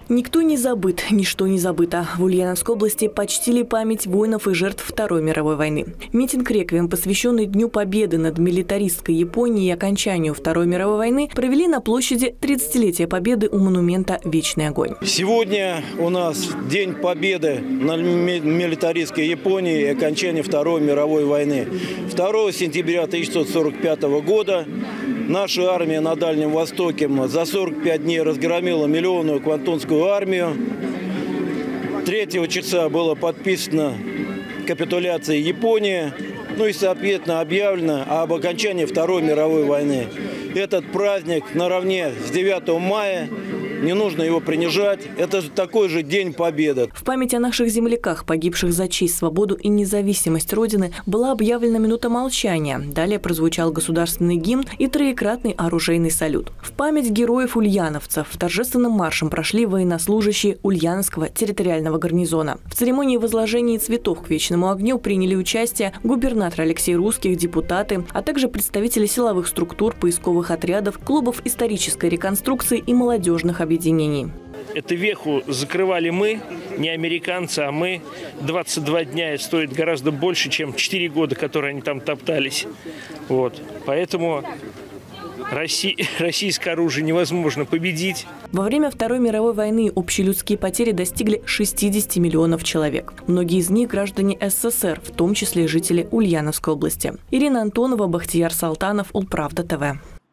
Никто не забыт, ничто не забыто. В Ульяновской области почтили память воинов и жертв Второй мировой войны. Митинг-реквием, посвященный Дню Победы над милитаристской Японией и окончанию Второй мировой войны, провели на площади 30-летия Победы у монумента «Вечный огонь». Сегодня у нас День Победы над милитаристской Японией и окончание Второй мировой войны. 2 сентября 1945 года наша армия на Дальнем Востоке за 45 дней разгромила миллионную Квантунскую армию. 3 числа была подписана капитуляция Японии, ну и, соответственно, объявлено об окончании Второй мировой войны. Этот праздник наравне с 9 мая, не нужно его принижать, это же такой же День Победы. В память о наших земляках, погибших за честь, свободу и независимость Родины, была объявлена минута молчания. Далее прозвучал государственный гимн и троекратный оружейный салют. В память героев-ульяновцев торжественным маршем прошли военнослужащие Ульяновского территориального гарнизона. В церемонии возложения цветов к Вечному огню приняли участие губернатор Алексей Русских, депутаты, а также представители силовых структур, поисковых отрядов, клубов исторической реконструкции и молодежных объединений. Эту веху закрывали мы, не американцы, а мы. 22 дня стоит гораздо больше, чем 4 года, которые они там топтались. Вот. Поэтому российское оружие невозможно победить. Во время Второй мировой войны общелюдские потери достигли 60 миллионов человек. Многие из них граждане СССР, в том числе жители Ульяновской области. Ирина Антонова, Бахтияр Салтанов, Улправда ТВ.